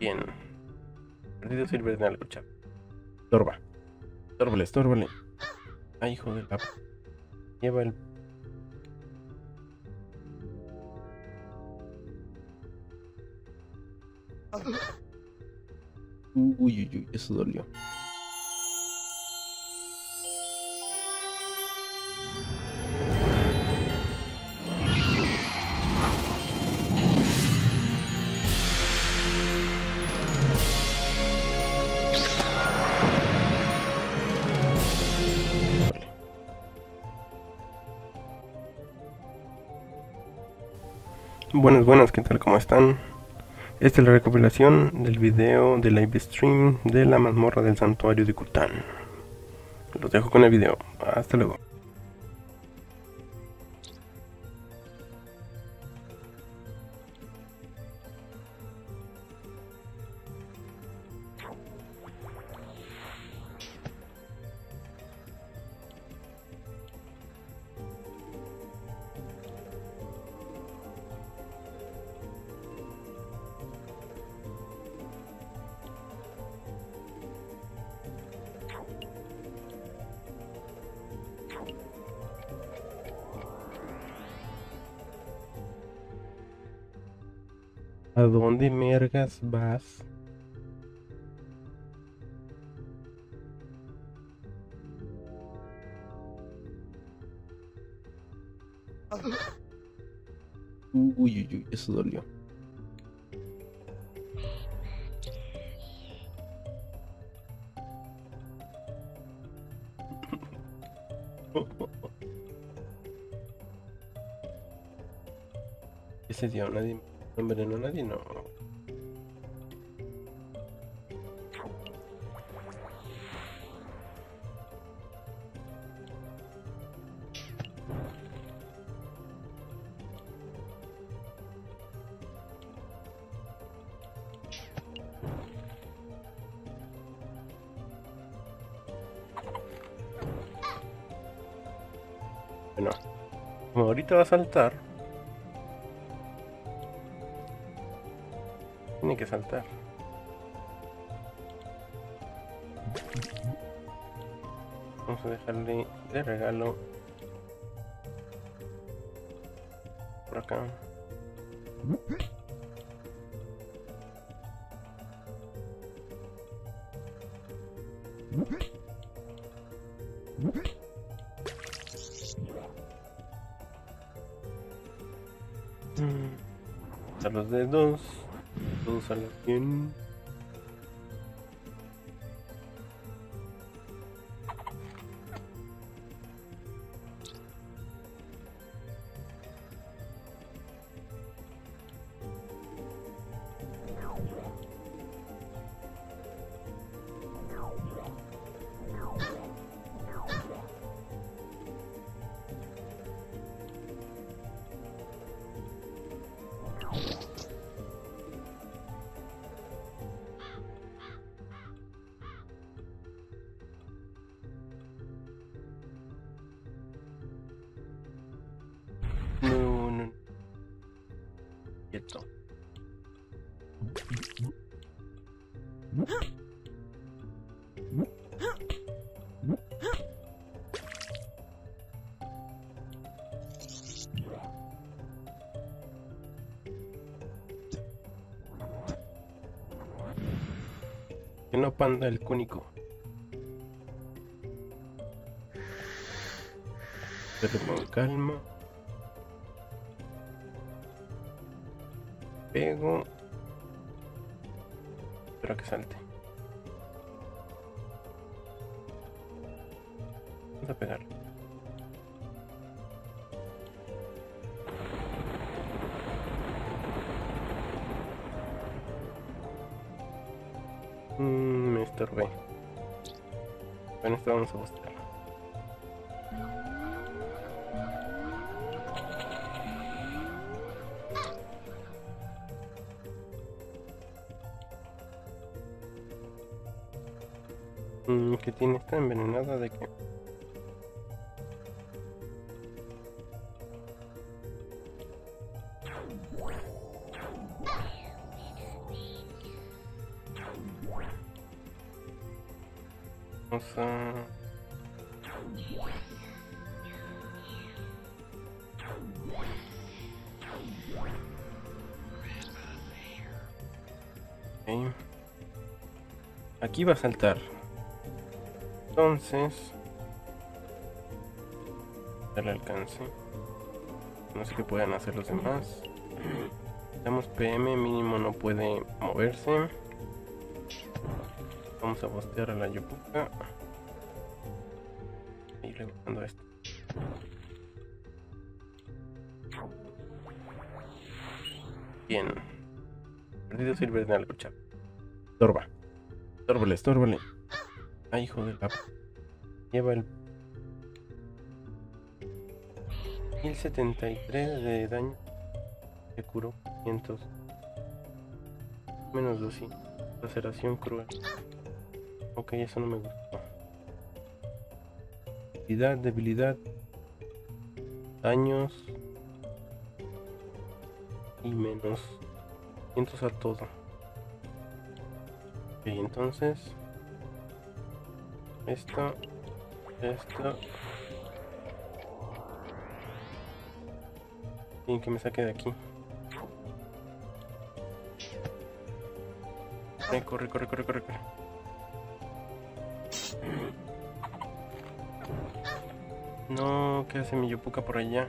Bien. Perdido sirve de algo, chavo. Estorba. Estórbale, estórbale. Ay, hijo de la... Lleva el... Uy, uy, uy, eso dolió. Buenas, buenas, ¿qué tal? ¿Cómo están? Esta es la recopilación del video de live stream de la mazmorra del santuario de Cthulhu. Los dejo con el video. Hasta luego. ¿A dónde mergas vas? Uy, uy, uy, eso dolió. Ese día nadie... No envenenó a nadie, no. Bueno, como ahorita va a saltar, tiene que saltar. Vamos a dejarle de regalo por acá. A los dedos, todo sale bien. No, no. Quieto. Que no, panda el cúnico. Pero con calma. Pego. Espero que salte. Vamos a pegar. Me estorbé. Bueno, esto vamos a buscar. ¿Qué tiene? ¿Está envenenada de qué? Vamos a... Okay. Aquí va a saltar. Entonces... darle alcance. No sé qué puedan hacer los demás. Damos PM, mínimo no puede moverse. Vamos a bostear a la Yopuka. Y le bajando esto. Bien. Perdido sirve de algo, chap. Estorba. Estórbale, estórbale. Ay, hijo de la... Lleva el... 1073 de daño. Se curó 500. Menos 200. Laceración cruel. Ok, eso no me gustó. Debilidad, debilidad. Daños. Y menos 500 a todo. Ok, entonces esto y que me saque de aquí. Corre, corre, corre, corre, corre. No, ¿qué hace mi Yopuka por allá?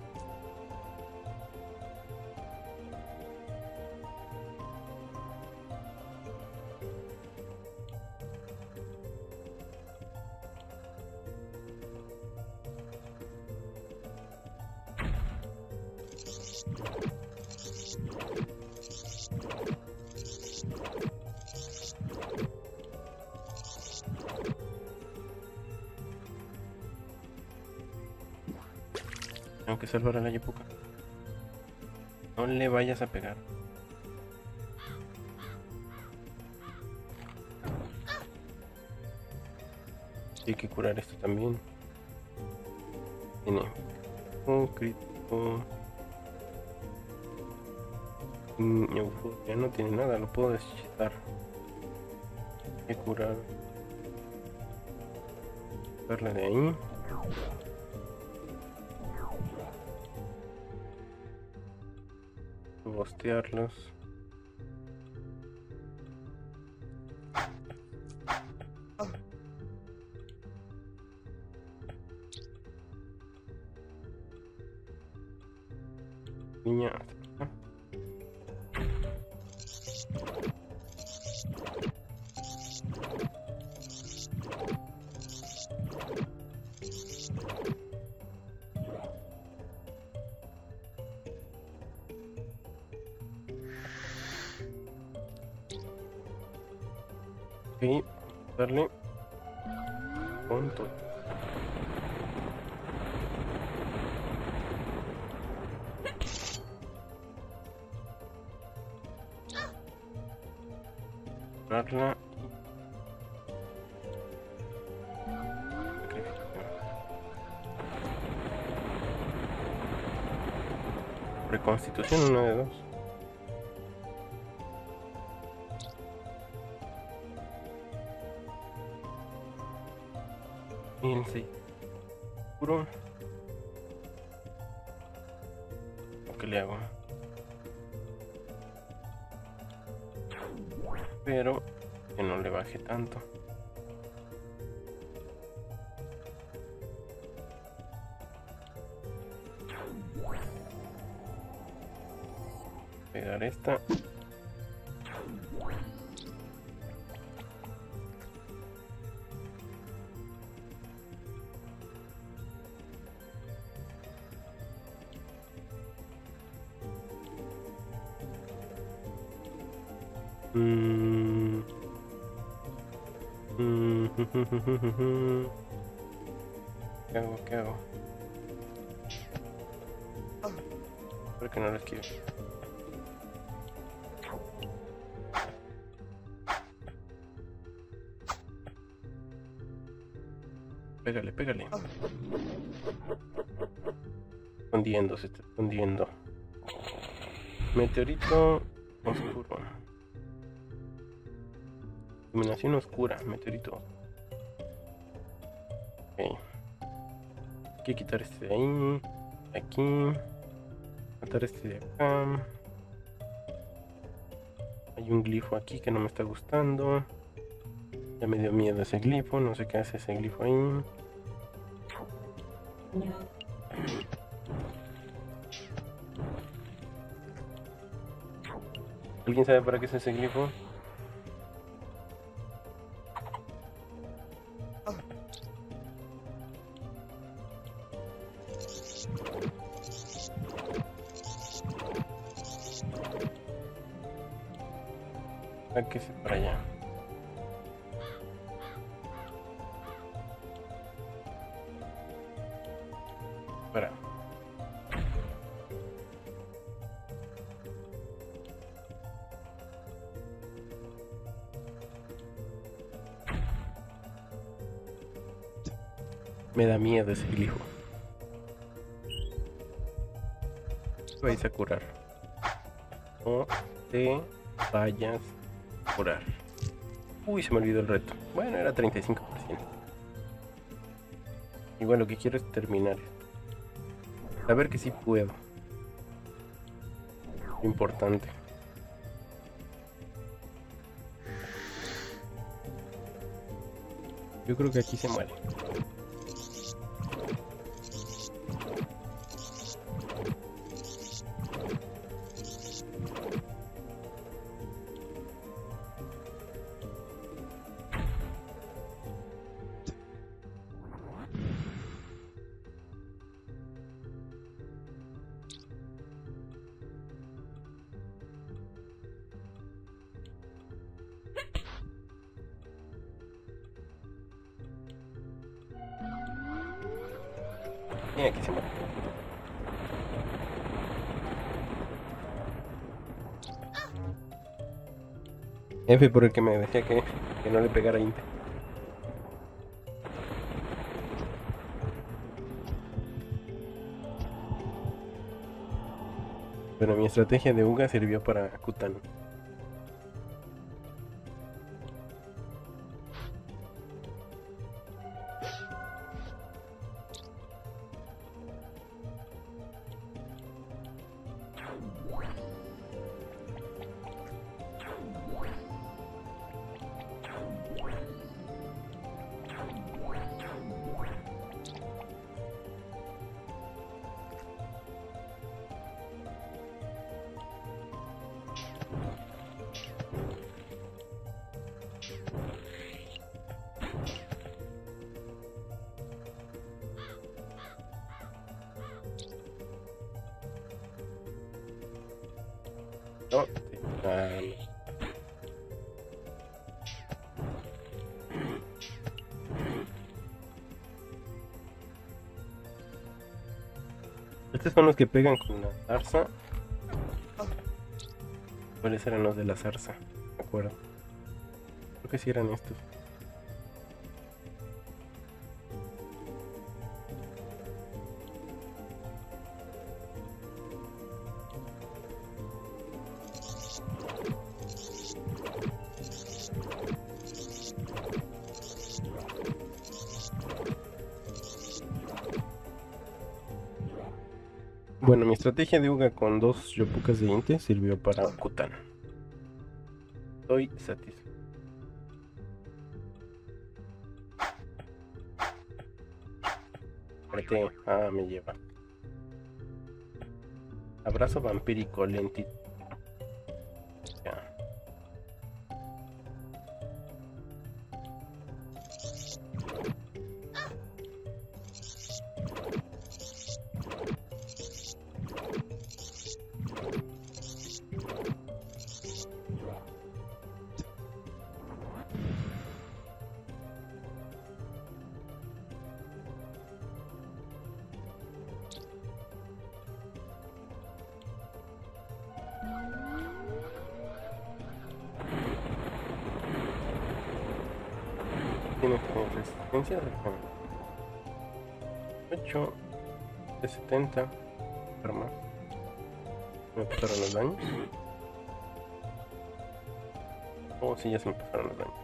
Tengo que salvar a la Yopuka. No le vayas a pegar. Hay que curar esto también. Tiene un crítico. Ya no tiene nada, lo puedo deschizar. Hay que curar. Darle de ahí. Bostearlos. Niña. Ok, darle con todo. Darla. Reconstitución 1 de 2. Fíjense. Puro. ¿Qué le hago? Pero que no le baje tanto. Pegar esta. ¿Qué hago? ¿Qué hago? Espero que no lo esquive. Pégale, pégale. Escondiendo, se está escondiendo. Meteorito oscuro. Iluminación oscura, meteorito. que quitar este de ahí, aquí, matar este de acá. Hay un glifo aquí que no me está gustando. Ya me dio miedo ese glifo, no sé qué hace ese glifo ahí. ¿Alguien sabe para qué es ese glifo? ¿Para qué es para allá? Para. Me da miedo ese glifo. Te vais a curar. No te vayas a curar. Uy, se me olvidó el reto. Bueno, era 35%. Igual lo que quiero es terminar. A ver que sí puedo. Importante. Yo creo que aquí se muere. Y aquí se muere. F por el que me decía que no le pegara a Inte. Pero mi estrategia de Uga sirvió para Kutan. No, estos son los que pegan con la zarza. ¿Cuáles eran los de la zarza? Me acuerdo. Creo que sí eran estos. Bueno, mi estrategia de Uga con dos Yopukas de Inte sirvió para Kutan. Estoy satisfecho. Ah, me lleva. Abrazo vampírico lentito. Ya. Tiene resistencia de 8 de 70 arma. Me pasaron los daños. Oh, sí, ya se me pasaron los daños.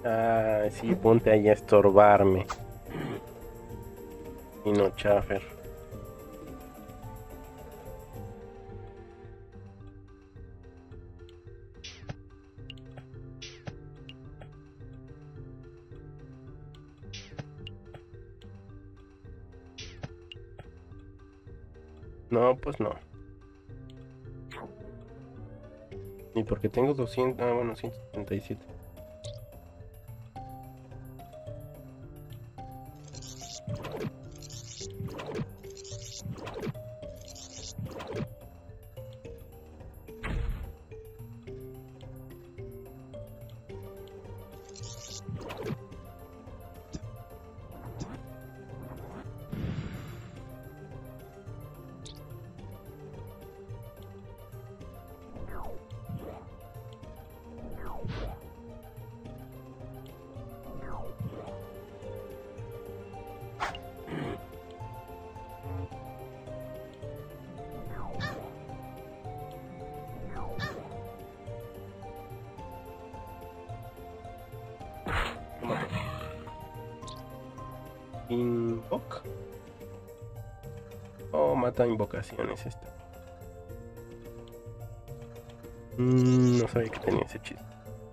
Ah, sí, ponte ahí a estorbarme. Y no, Chaffer. No, pues no. Ni porque tengo 200. Ah, bueno, 177. Invoc. Oh, mata invocaciones esta. No sabía que tenía ese chiste.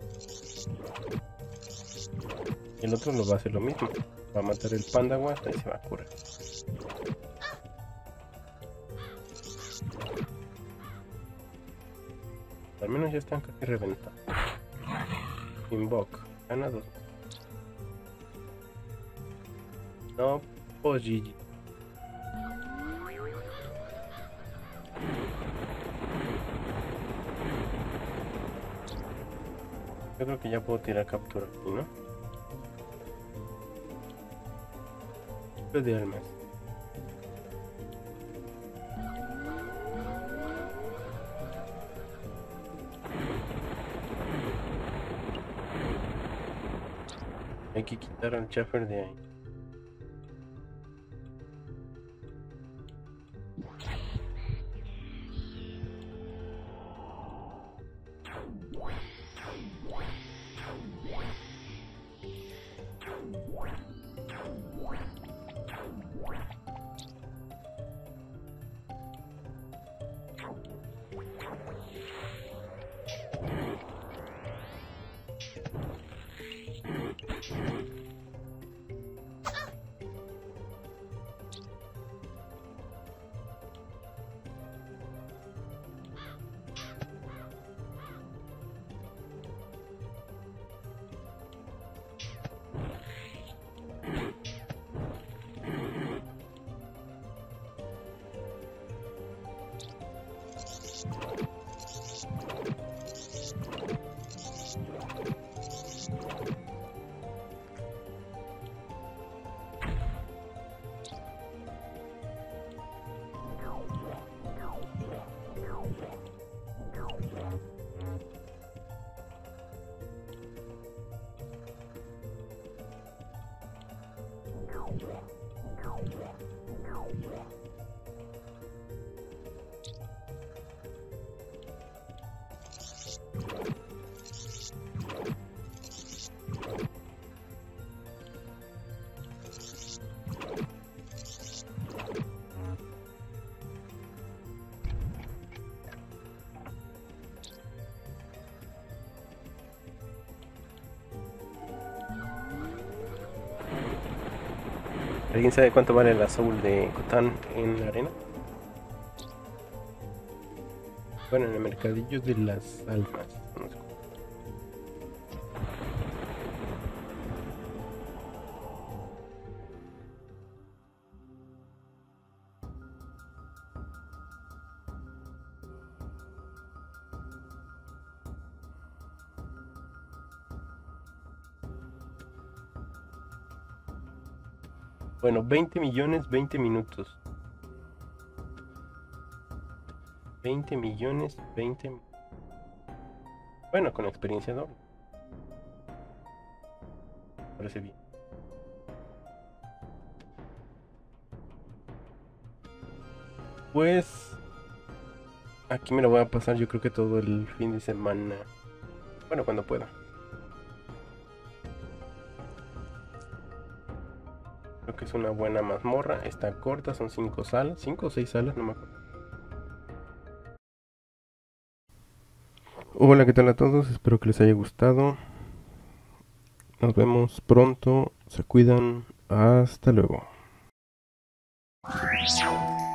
Y el otro lo va a hacer lo mismo. Va a matar el panda guasta y se va a curar. Al menos ya están casi reventados. Invoke. Gana 2. No, pues GG. Yo creo que ya puedo tirar captura aquí, ¿no? De almas. Hay que quitar al Chaffer de ahí. ¿Alguien sabe cuánto vale la soul de Cotán en la arena? Bueno, en el mercadillo de las almas. No sé. Bueno, 20 millones, 20 minutos. 20 millones, 20... Bueno, con experiencia doble. Parece bien. Pues... Aquí me lo voy a pasar yo creo que todo el fin de semana. Bueno, cuando pueda. Creo que es una buena mazmorra. Está corta, son 5 salas, 5 o 6 salas, no me acuerdo. Hola, ¿qué tal a todos? Espero que les haya gustado. Nos vemos pronto. Se cuidan. Hasta luego.